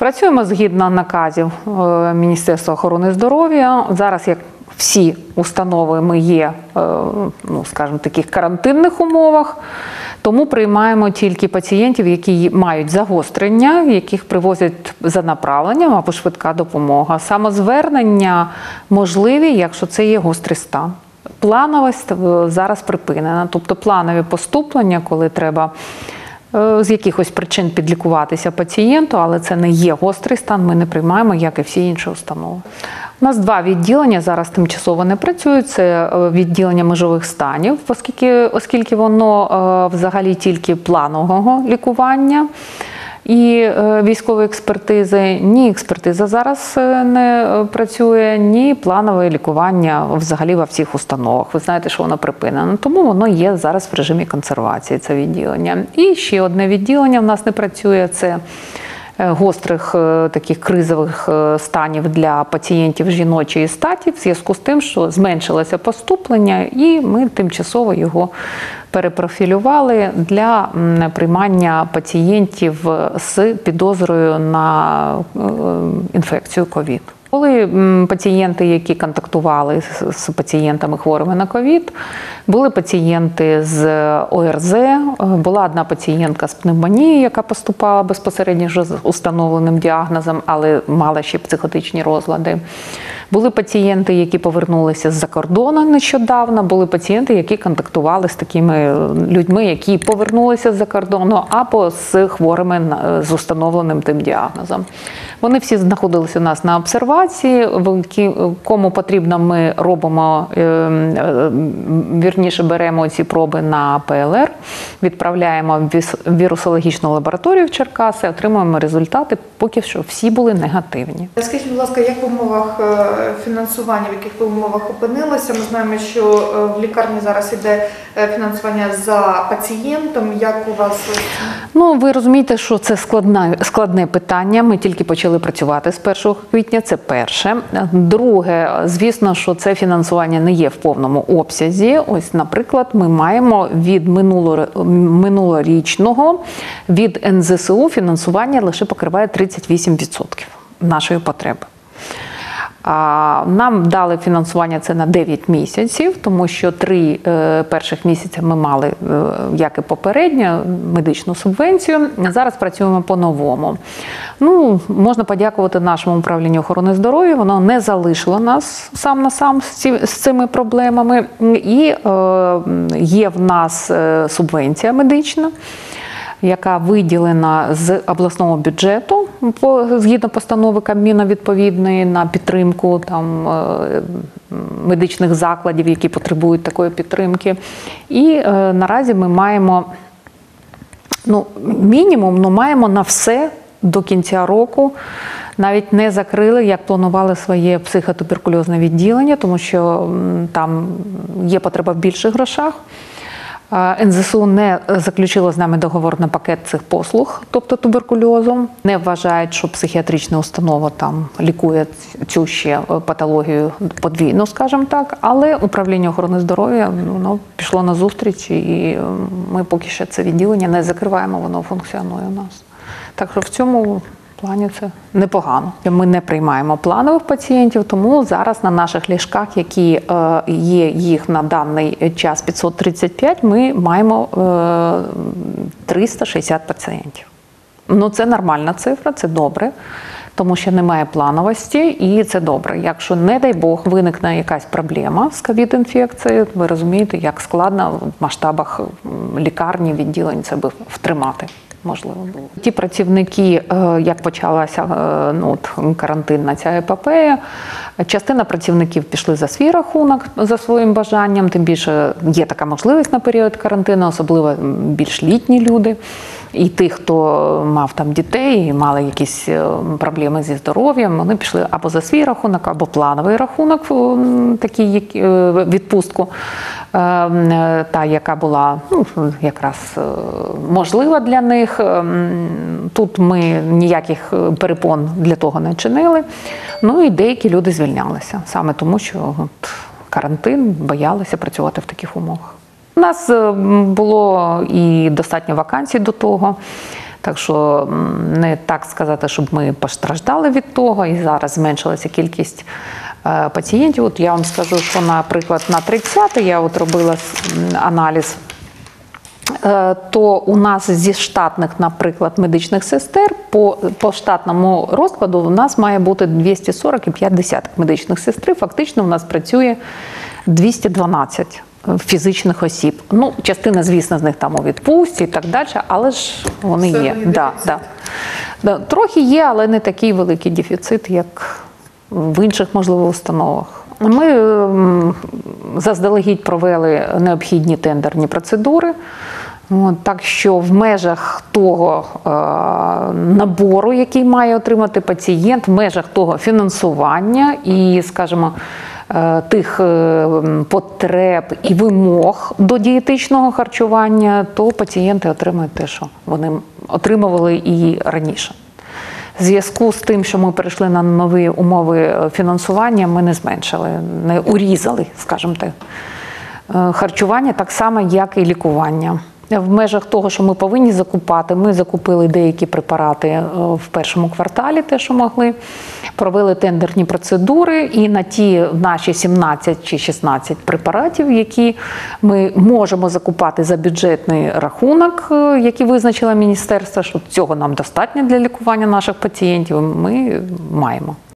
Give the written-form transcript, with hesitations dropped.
Працюємо згідно наказів Міністерства охорони здоров'я. Зараз, як всі установи, ми є, скажімо, в таких карантинних умовах, тому приймаємо тільки пацієнтів, які мають загострення, яких привозять за направленням або швидка допомога. Самозвернення можливі, якщо це є гострий стан. Плановість зараз припинена, тобто планові поступлення, коли треба з якихось причин підлікуватися пацієнту, але це не є гострий стан, ми не приймаємо, як і всі інші установи. У нас 2 відділення зараз тимчасово не працюють. Це відділення межових станів, оскільки воно взагалі тільки планового лікування і військової експертизи. Ні експертиза зараз не працює, ні планове лікування взагалі во всіх установах. Ви знаєте, що воно припинено, тому воно є зараз в режимі консервації, це відділення. І ще одне відділення в нас не працює, це гострих таких кризових станів для пацієнтів жіночої статі в зв'язку з тим, що зменшилося поступлення, і ми тимчасово його перепрофілювали для приймання пацієнтів з підозрою на інфекцію ковід. Були пацієнти, які контактували з пацієнтами хворими на ковід, були пацієнти з ОРЗ, була одна пацієнтка з пневмонією, яка поступала безпосередньо з установленим діагнозом, але мала ще психотичні розлади. Були пацієнти, які повернулися з-за кордону нещодавно, були пацієнти, які контактували з такими людьми, які повернулися з-за кордону або з хворими з установленим тим діагнозом. Вони всі знаходилися у нас на обсервації, кому потрібно, ми робимо, вірніше беремо ці проби на ПЛР, відправляємо в вірусологічну лабораторію в Черкаси, отримуємо результати, поки що всі були негативні. Скажіть, будь ласка, як в умовах фінансування, в яких ви умовах опинилися? Ми знаємо, що в лікарні зараз іде фінансування за пацієнтом. Як у вас? Ну, ви розумієте, що це складне питання. Ми тільки почали працювати з 1 квітня, це перше. Друге, звісно, що це фінансування не є в повному обсязі. Ось, наприклад, ми маємо від минулорічного, від НЗСУ фінансування лише покриває 38% нашої потреби. Нам дали фінансування це на 9 місяців, тому що 3 перших місяці ми мали, як і попередньо, медичну субвенцію. Зараз працюємо по-новому. Ну, можна подякувати нашому управлінню охорони здоров'я, воно не залишило нас сам на сам з цими проблемами. І є в нас субвенція медична, яка виділена з обласного бюджету, згідно постанови Кабміну відповідної, на підтримку медичних закладів, які потребують такої підтримки. І наразі ми маємо, мінімум, маємо на все до кінця року. Навіть не закрили, як планували, своє психотуберкульозне відділення, тому що там є потреба в більших грошах. НЗСУ не заключило з нами договор на пакет цих послуг, тобто туберкульозу. Не вважають, що психіатрична установа там лікує цю ще патологію подвійно, скажімо так. Але управління охорони здоров'я пішло на зустріч, і ми поки що це відділення не закриваємо, воно функціонує у нас. Так що в цьому плані це непогано. Ми не приймаємо планових пацієнтів, тому зараз на наших ліжках, які є їх на даний час 535, ми маємо 360 пацієнтів. Ну, це нормальна цифра, це добре, тому що немає плановості, і це добре. Якщо, не дай Бог, виникне якась проблема з ковід-інфекцією, ви розумієте, як складно в масштабах лікарні, відділень це би втримати. Можливо було. Ті працівники, як почалася карантинна ця епопея, частина працівників пішли за свій рахунок, за своїм бажанням, тим більше є така можливість на період карантину, особливо більш літні люди. І тих, хто мав там дітей і мали якісь проблеми зі здоров'ям, вони пішли або за свій рахунок, або плановий рахунок, такий відпустку, та, яка була якраз можлива для них. Тут ми ніяких перепон для того не чинили. Ну і деякі люди звільнялися, саме тому, що карантин, боялися працювати в таких умовах. У нас було і достатньо вакансій до того. Так що не так сказати, щоб ми постраждали від того, і зараз зменшилася кількість пацієнтів. От я вам скажу, що, наприклад, на 30 я от робила аналіз, то у нас зі штатних, наприклад, медичних сестер по штатному розкладу у нас має бути 240,5 медичних сестри. Фактично у нас працює 212 фізичних осіб. Ну, частина, звісно, з них там у відпустці і так далі, але ж вони є. Да. Трохи є, але не такий великий дефіцит, як в інших, можливо, установах. Ми заздалегідь провели необхідні тендерні процедури. Так що в межах того набору, який має отримати пацієнт, в межах того фінансування і, скажімо, тих потреб і вимог до дієтичного харчування, то пацієнти отримують те, що вони отримували і раніше. В зв'язку з тим, що ми перейшли на нові умови фінансування, ми не зменшили, не урізали, скажімо так, харчування так само, як і лікування. В межах того, що ми повинні закупати, ми закупили деякі препарати в першому кварталі, те, що могли, провели тендерні процедури, і на ті наші 17 чи 16 препаратів, які ми можемо закупати за бюджетний рахунок, який визначило міністерство, що цього нам достатньо для лікування наших пацієнтів, ми маємо.